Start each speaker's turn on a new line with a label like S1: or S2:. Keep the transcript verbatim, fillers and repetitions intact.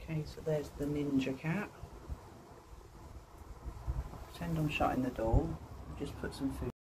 S1: Okay, so there's the ninja cat. I'll pretend I'm shutting the door. I'll just put some food.